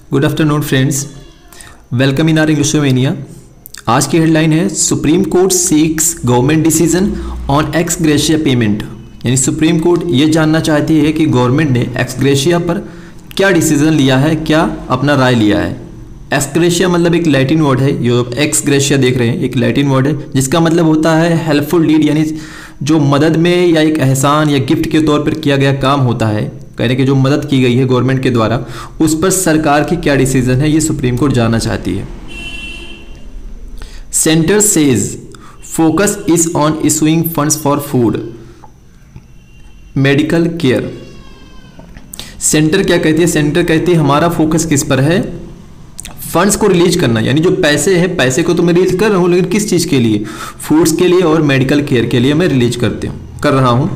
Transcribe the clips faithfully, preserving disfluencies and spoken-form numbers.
Good afternoon friends, welcome in our English mania. आज की headline है supreme court seeks government decision on ex gratia payment. यानी supreme court ये जानना चाहती है कि गवर्नमेंट ने एक्स ग्रेशिया पर क्या डिसीजन लिया है, क्या अपना राय लिया है। एक्स ग्रेशिया मतलब एक लैटिन वर्ड है, जो एक्स ग्रेशिया देख रहे हैं एक लैटिन वर्ड है जिसका मतलब होता है हेल्पफुल डीड, यानी जो मदद में या एक एहसान या गिफ्ट के तौर पर किया गया काम होता है, कहने की जो मदद की गई है गवर्नमेंट के द्वारा, उस पर सरकार की क्या डिसीजन है ये सुप्रीम कोर्ट जानना चाहती है। Centre says focus is on issuing funds for food medical care. Centre क्या कहती है? सेंटर कहती है हमारा फोकस किस पर है? फंड्स को रिलीज करना, यानी जो पैसे हैं पैसे को तो मैं रिलीज कर रहा हूँ, लेकिन किस चीज के लिए? फूड्स के लिए और मेडिकल केयर के लिए मैं रिलीज करते हूँ कर रहा हूँ।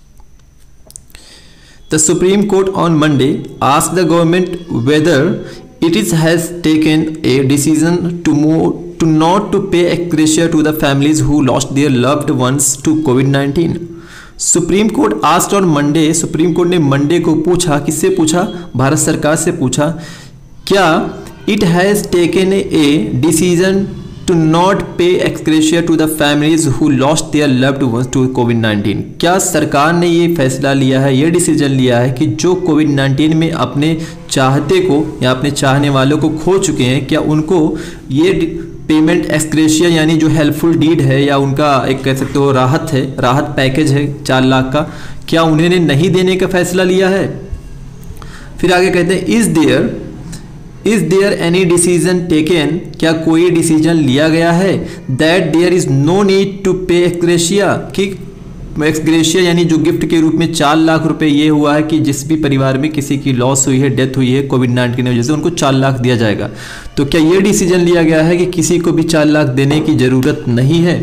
The Supreme Court on Monday asked the government whether it is has taken a decision to move to not to pay ex gratia to the families who lost their loved ones to COVID nineteen. Supreme court asked on Monday, supreme court ने Monday को पूछा, किससे पूछा? भारत सरकार से पूछा, क्या it has taken a decision to not pay ex gratia to the families who lost their loved ones to COVID nineteen. क्या सरकार ने ये फैसला लिया है, ये डिसीजन लिया है कि जो कोविड नाइनटीन में अपने चाहते को या अपने चाहने वालों को खो चुके हैं, क्या उनको ये पेमेंट एक्स ग्रेशिया यानी जो हेल्पफुल डीड है या उनका एक कह सकते हो राहत है, राहत पैकेज है चार लाख का, क्या उन्हें नहीं देने का फैसला लिया है? फिर आगे कहते हैं is there is there any decision taken, क्या कोई डिसीजन लिया गया है that there is no need to pay ex gratia, कि एक्स ग्रेशिया यानी जो गिफ्ट के रूप में चार लाख रुपए ये हुआ है कि जिस भी परिवार में किसी की लॉस हुई है, डेथ हुई है कोविड नाइनटीन की वजह से, उनको चार लाख दिया जाएगा। तो क्या ये डिसीजन लिया गया है कि किसी को भी चार लाख देने की जरूरत नहीं है?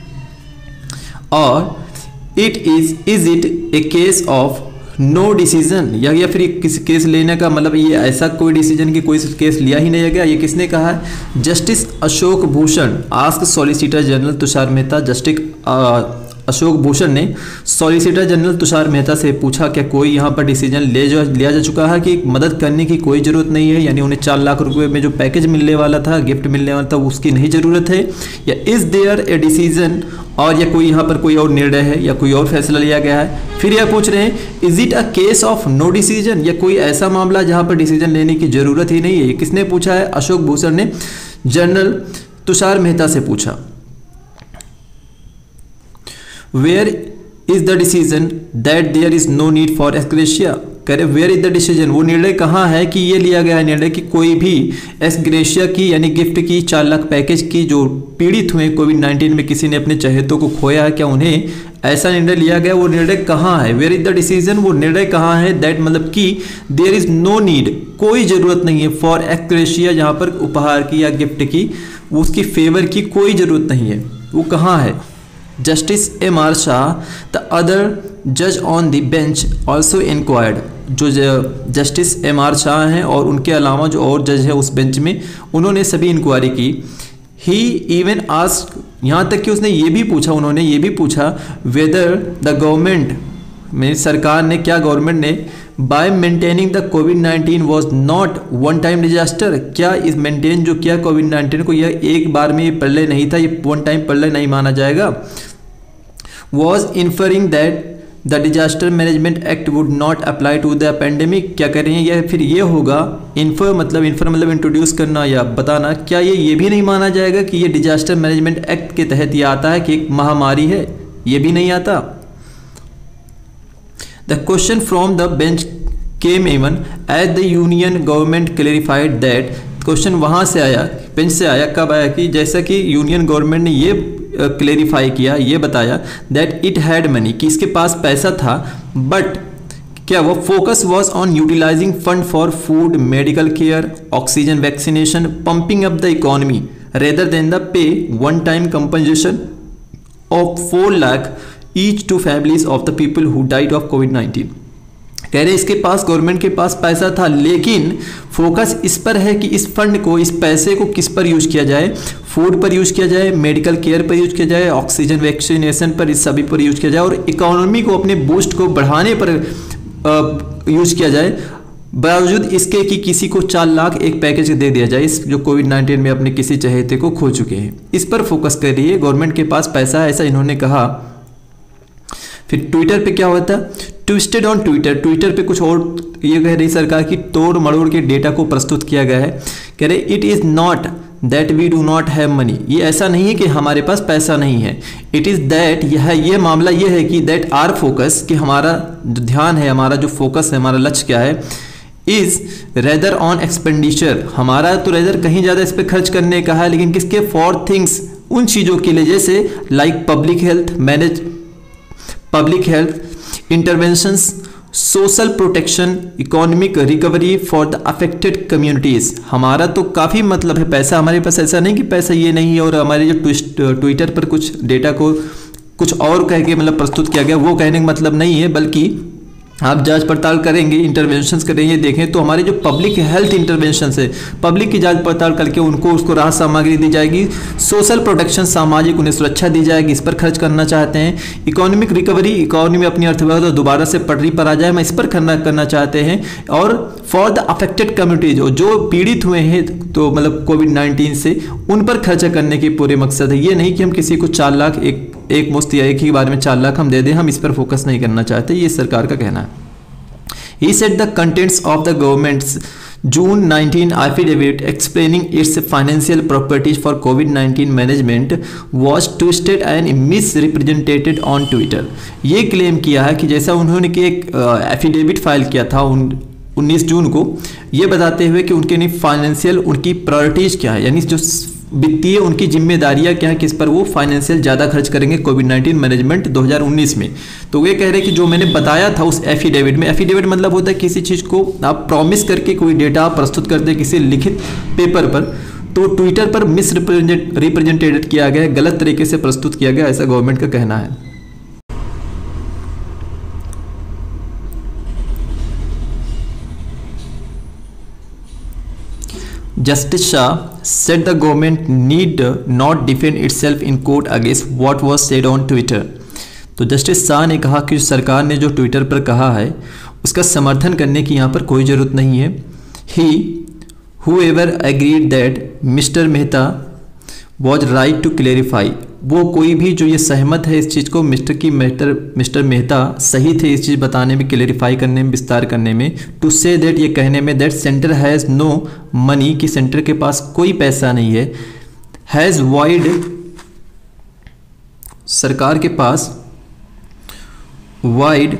और it is is it a case of no decision, या या फिर किस केस लेने का मतलब ये ऐसा कोई डिसीजन की कोई केस लिया ही नहीं गया? ये किसने कहा है? Justice Ashok Bhushan ask solicitor general Tushar Mehta. Justice Ashok Bhushan ने सॉलिसिटर जनरल तुषार मेहता से पूछा क्या कोई यहाँ पर डिसीजन ले जा लिया जा चुका है कि मदद करने की कोई ज़रूरत नहीं है, यानी उन्हें चार लाख रुपए में जो पैकेज मिलने वाला था, गिफ्ट मिलने वाला था, उसकी नहीं ज़रूरत है? या इज़ देयर ए डिसीजन, और या कोई यहाँ पर कोई और निर्णय है या कोई और फैसला लिया गया है? फिर यह पूछ रहे हैं is it a case of no decision, या कोई ऐसा मामला जहाँ पर डिसीजन लेने की ज़रूरत ही नहीं है? ये किसने पूछा है? अशोक भूषण ने जनरल तुषार मेहता से पूछा। Where is the decision that there is no need for ex gratia, कह रहे वेयर इज द डिसीजन, वो निर्णय कहाँ है कि ये लिया गया है निर्णय कि कोई भी एक्स ग्रेशिया की यानी गिफ्ट की चार लाख पैकेज की जो पीड़ित हुए कोविड नाइनटीन में, किसी ने अपने चहेतों को खोया है, क्या उन्हें ऐसा निर्णय लिया गया? वो निर्णय कहाँ है? वेयर इज द डिसीजन, वो निर्णय कहाँ है? दैट मतलब कि देयर इज नो नीड, कोई ज़रूरत नहीं है, फॉर एक्स ग्रेशिया यहाँ पर उपहार की या गिफ्ट की, उसकी फेवर की कोई ज़रूरत नहीं है। वो कहाँ है? Justice M R Shah the other जज on the bench also inquired. जो जस्टिस एम आर शाह हैं और उनके अलावा जो और जज है उस बेंच में, उन्होंने सभी इंक्वायरी की। ही इवन आस्क, यहाँ तक कि उसने ये भी पूछा, उन्होंने ये भी पूछा वेदर द गवर्नमेंट में सरकार ने, क्या गवर्नमेंट ने by maintaining the COVID nineteen was not one time disaster, क्या इस मेंटेन जो किया कोविड नाइनटीन को यह एक बार में ये प्रलय नहीं था, ये वन टाइम प्रलय नहीं माना जाएगा? Was inferring that the disaster management act would not apply to the pandemic, क्या कह रहे हैं? यह फिर ये होगा इन्फर मतलब इन्फर मतलब इंट्रोड्यूस करना या बताना, क्या ये ये भी नहीं माना जाएगा कि ये डिजास्टर मैनेजमेंट एक्ट के तहत ये आता है कि एक महामारी है? ये भी नहीं आता। The question from the bench came even as the union government clarified that, question वहाँ से आया, बेंच से आया, कब आया कि जैसा कि यूनियन गवर्नमेंट ने ये क्लेरिफाई किया, ये बताया दैट इट हैड मनी, कि इसके पास पैसा था, बट क्या वो focus was on utilising fund for food medical care oxygen vaccination pumping up the economy rather than the pay one time compensation of four lakh each to families of the people who died of COVID nineteen. कह रहे इसके पास, government के पास पैसा था, लेकिन focus इस पर है कि इस फंड को, इस पैसे को किस पर यूज किया जाए? फूड पर यूज किया जाए, मेडिकल केयर पर यूज किया जाए, ऑक्सीजन वैक्सीनेशन पर, इस सभी पर यूज किया जाए, और इकोनॉमी को अपने बूस्ट को बढ़ाने पर यूज किया जाए। बावजूद इसके कि किसी को चार लाख एक पैकेज दे दिया जाए, इस जो कोविड नाइन्टीन में अपने किसी चहेते को खो चुके हैं, इस पर फोकस कर रही है, गवर्नमेंट के पास पैसा है, ऐसा इन्होंने कहा। फिर ट्विटर पे क्या होता है, ट्विस्टेड ऑन ट्विटर, ट्विटर पे कुछ और ये कह रही सरकार की तोड़ मड़ोड़ के डेटा को प्रस्तुत किया गया है। कह रहे it is not that we do not have money, ये ऐसा नहीं है कि हमारे पास पैसा नहीं है, इट इज़ दैट, यह ये मामला ये है कि दैट आर फोकस, कि हमारा जो ध्यान है, हमारा जो फोकस है, हमारा लक्ष्य क्या है, इज़ रेदर ऑन एक्सपेंडिचर, हमारा तो रेदर कहीं ज़्यादा इस पर खर्च करने का है, लेकिन किसके, फॉर थिंग्स, उन चीज़ों के लिए जैसे like public health manage public health interventions, social protection, economic recovery for the affected communities. हमारा तो काफ़ी मतलब है पैसा हमारे पास, ऐसा नहीं कि पैसा ये नहीं है, और हमारे जो ट्विस्ट ट्विटर पर कुछ डेटा को कुछ और कह के मतलब प्रस्तुत किया गया, वो कहने का मतलब नहीं है, बल्कि आप जांच पड़ताल करेंगे, इंटरवेंशंस करेंगे, देखें तो हमारे जो पब्लिक हेल्थ इंटरवेंशंस है, पब्लिक की जांच पड़ताल करके उनको उसको राहत सामग्री दी जाएगी, सोशल प्रोटेक्शन, सामाजिक उन्हें सुरक्षा दी जाएगी, इस पर खर्च करना चाहते हैं, इकोनॉमिक रिकवरी, इकोनॉमी अपनी अर्थव्यवस्था दोबारा से पटरी पर आ जाए, मैं इस पर करना करना चाहते हैं, और फॉर द अफेक्टेड कम्युनिटीज, जो पीड़ित हुए हैं तो मतलब कोविड नाइन्टीन से, उन पर खर्चा करने के पूरे मकसद है। ये नहीं कि हम किसी को चार लाख एक एक मुश्त या एक ही बार में चार लाख हम दे दें, हम इस पर फोकस नहीं करना चाहते, ये सरकार का कहना है। He said the contents of the government's June nineteenth affidavit explaining its financial properties for COVID nineteen management was twisted and misrepresented on Twitter। ये क्लेम किया है कि जैसा उन्होंने कि एक एफिडेविट फाइल किया था उन उन्नीस जून को, ये बताते हुए कि उनके नहीं फाइनेंशियल उनकी प्रायोरिटीज़ क्या है, यानी जो वित्तीय उनकी जिम्मेदारियां क्या है, किस पर वो फाइनेंशियल ज़्यादा खर्च करेंगे कोविड नाइन्टीन मैनेजमेंट दो हज़ार उन्नीस में। तो वे कह रहे हैं कि जो मैंने बताया था उस एफिडेविट में, एफिडेविट मतलब होता है किसी चीज़ को आप प्रॉमिस करके कोई डेटा आप प्रस्तुत करते हैं किसी लिखित पेपर पर, तो ट्विटर पर मिस रिप्रेजेंटेड किया गया, गलत तरीके से प्रस्तुत किया गया, ऐसा गवर्नमेंट का कहना है। Justice Shah said the government need not defend itself in court against what was said on Twitter। तो जस्टिस शाह ने कहा कि सरकार ने जो ट्विटर पर कहा है उसका समर्थन करने की यहाँ पर कोई ज़रूरत नहीं है। He whoever agreed that mister Mehta was right to clarify, वो कोई भी जो ये सहमत है इस चीज़ को, मिस्टर की मिस्टर मिस्टर मेहता सही थे इस चीज़ बताने में, क्लेरिफाई करने में, विस्तार करने में, टू से दैट, ये कहने में, that centre has no money, कि सेंटर के पास कोई पैसा नहीं है, हैज़ वाइड, सरकार के पास वाइड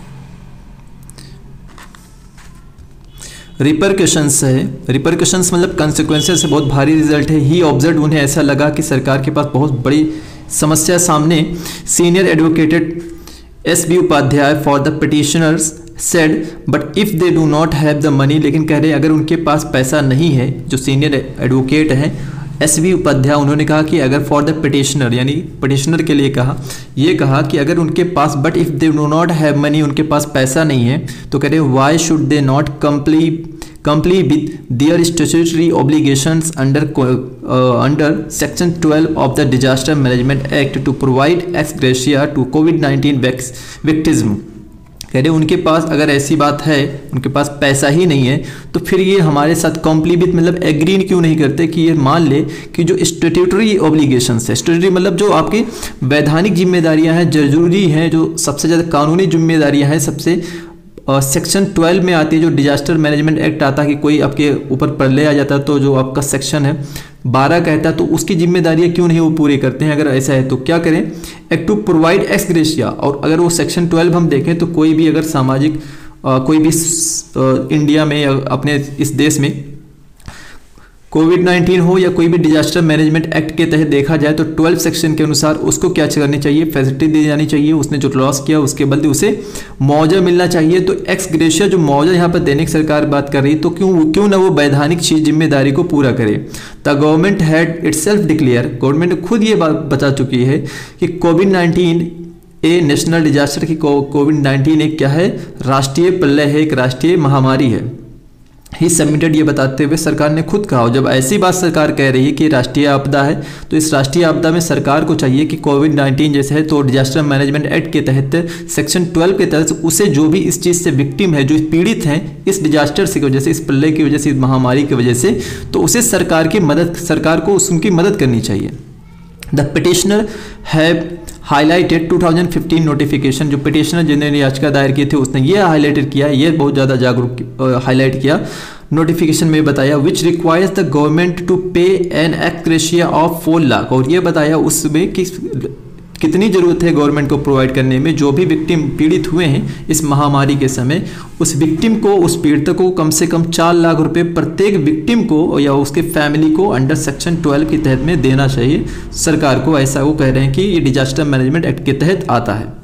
रिपरकशंस है, रिपरकशंस मतलब कंसिक्वेंसेस है, बहुत भारी रिजल्ट है। ही ऑब्जर्व, उन्हें ऐसा लगा कि सरकार के पास बहुत बड़ी समस्या सामने। Senior advocated S B Upadhyay for the petitioners said but if they do not have the money, लेकिन कह रहे अगर उनके पास पैसा नहीं है, जो सीनियर एडवोकेट हैं एस बी उपाध्याय, उन्होंने कहा कि अगर फॉर द पिटिशनर, यानी पिटिशनर के लिए कहा, ये कहा कि अगर उनके पास, but if they do not have money, उनके पास पैसा नहीं है, तो कह रहे why should they not complete comply with their statutory obligations under uh, under section twelve of the Disaster Management Act to provide ex gratia to COVID nineteen victims। कह रहे उनके पास अगर ऐसी बात है, उनके पास पैसा ही नहीं है, तो फिर ये हमारे साथ कॉम्प्ली विथ मतलब एग्री क्यों नहीं करते कि ये मान ले कि जो स्टैट्यूटरी ऑब्लिगेशंस है, स्टैट्यूटरी मतलब जो आपकी वैधानिक जिम्मेदारियां हैं, जरूरी हैं, जो सबसे ज़्यादा कानूनी जिम्मेदारियां हैं, सबसे सेक्शन ट्वेल्व में आती है, जो डिजास्टर मैनेजमेंट एक्ट आता है कि कोई आपके ऊपर प्रलय आ जाता है, तो जो आपका सेक्शन है बारह कहता है, तो उसकी जिम्मेदारियां क्यों नहीं वो पूरी करते हैं। अगर ऐसा है तो क्या करें, act to provide ex gratia, और अगर वो सेक्शन ट्वेल्व हम देखें तो कोई भी अगर सामाजिक आ, कोई भी आ, इंडिया में या अपने इस देश में कोविड नाइन्टीन हो या कोई भी डिजास्टर मैनेजमेंट एक्ट के तहत देखा जाए, तो ट्वेल्व सेक्शन के अनुसार उसको क्या करनी चाहिए, फैसिलिटी दी जानी चाहिए, उसने जो लॉस किया उसके बदले उसे मुआवजा मिलना चाहिए। तो एक्स ग्रेशिया जो मुआवजा यहाँ पर देने की सरकार बात कर रही, तो क्यों क्यों ना वो वैधानिक चीज जिम्मेदारी को पूरा करे। The government had itself declare, government ने खुद ये बात बता चुकी है कि COVID nineteen a national disaster की, कोविड नाइन्टीन एक क्या है, राष्ट्रीय प्रलय है, एक राष्ट्रीय महामारी है। ही सबमिटेड, ये बताते हुए सरकार ने खुद कहा। जब ऐसी बात सरकार कह रही है कि राष्ट्रीय आपदा है, तो इस राष्ट्रीय आपदा में सरकार को चाहिए कि कोविड नाइन्टीन जैसे है तो डिजास्टर मैनेजमेंट एक्ट के तहत सेक्शन ट्वेल्व के तहत उसे जो भी इस चीज़ से विक्टिम है, जो पीड़ित हैं इस डिजास्टर से की वजह से, इस प्रलय की वजह से, इस महामारी की वजह से, तो उसे सरकार की मदद सरकार को उनकी मदद करनी चाहिए। The petitioner have highlighted two thousand fifteen notification, जो पिटिशनर जिन्होंने याचिका दायर की थी उसने ये हाईलाइटेड किया, ये बहुत ज़्यादा जागरूक हाईलाइट किया नोटिफिकेशन में बताया, which requires the government to pay an एक्रेशिया ऑफ फोर लाख, और ये बताया उसमें कि कितनी ज़रूरत है गवर्नमेंट को प्रोवाइड करने में, जो भी विक्टिम पीड़ित हुए हैं इस महामारी के समय, उस विक्टिम को, उस पीड़ित को कम से कम चार लाख रुपए प्रत्येक विक्टिम को या उसके फैमिली को अंडर सेक्शन ट्वेल्व के तहत में देना चाहिए सरकार को। ऐसा वो कह रहे हैं कि ये डिजास्टर मैनेजमेंट एक्ट के तहत आता है।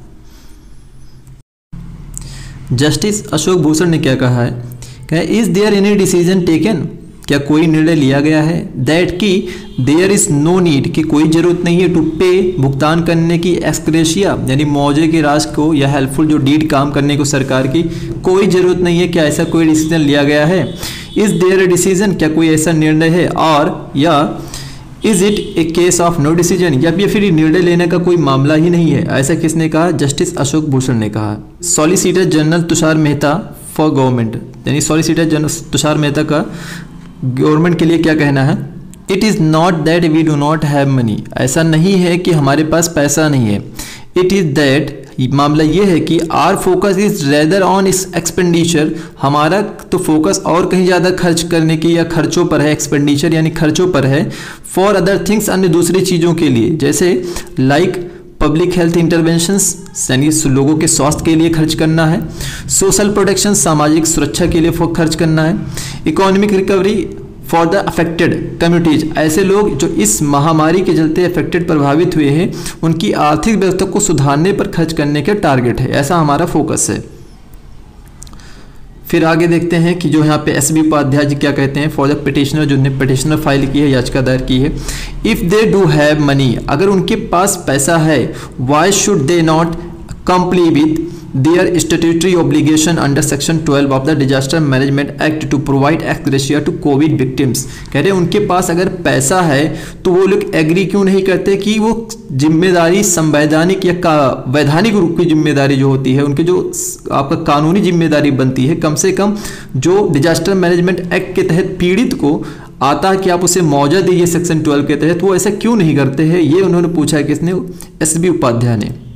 जस्टिस अशोक भूषण ने क्या कहा है, क्या is there any decision taken, क्या कोई निर्णय लिया गया है, दैट कि देयर इज नो नीड, कि कोई जरूरत नहीं है टू पे, भुगतान करने की, एक्सक्रेशिया यानी मुआवजे की राशि को, या हेल्पफुल जो डीड काम करने को सरकार की कोई जरूरत नहीं है, क्या ऐसा कोई डिसीजन लिया गया है, इज देयर ए डिसीजन, क्या कोई ऐसा निर्णय है, और या is it a case of no decision, या फिर निर्णय लेने का कोई मामला ही नहीं है। ऐसा किसने कहा, जस्टिस अशोक भूषण ने कहा। Solicitor general Tushar Mehta for government, यानी सॉलिसिटर जनरल तुषार मेहता का गवर्नमेंट के लिए क्या कहना है, it is not that we do not have money, ऐसा नहीं है कि हमारे पास पैसा नहीं है, इट इज़ दैट, मामला ये है कि our focus is rather on इस एक्सपेंडिचर, हमारा तो फोकस और कहीं ज़्यादा खर्च करने की या खर्चों पर है, एक्सपेंडिचर यानी खर्चों पर है, फॉर अदर थिंग्स, अन्य दूसरी चीज़ों के लिए, जैसे लाइक पब्लिक हेल्थ इंटरवेंशंस यानी लोगों के स्वास्थ्य के लिए खर्च करना है, सोशल प्रोटेक्शन सामाजिक सुरक्षा के लिए खर्च करना है, economic recovery for the affected communities, ऐसे लोग जो इस महामारी के चलते अफेक्टेड प्रभावित हुए हैं उनकी आर्थिक व्यवस्था को सुधारने पर खर्च करने का टारगेट है, ऐसा हमारा फोकस है। फिर आगे देखते हैं कि जो यहाँ पे एस बी उपाध्याय जी क्या कहते हैं, फॉर द पिटिशनर, जो ने पिटिशनर फाइल की है, याचिका दायर की है, if they do have money, अगर उनके पास पैसा है, why should they not comply with their statutory obligation under section twelve of the disaster management act to provide ex gratia to COVID victims. कह रहे हैं उनके पास अगर पैसा है तो वो लोग एग्री क्यों नहीं करते कि वो जिम्मेदारी संवैधानिक या का वैधानिक रूप की जिम्मेदारी जो होती है, उनकी जो आपका कानूनी जिम्मेदारी बनती है, कम से कम जो डिजास्टर मैनेजमेंट एक्ट के तहत पीड़ित को आता है कि आप उसे मुआवजा दीजिए सेक्शन ट्वेल्व के तहत, वो ऐसा क्यों नहीं करते हैं, ये उन्होंने पूछा है किसने, एस बी उपाध्याय ने।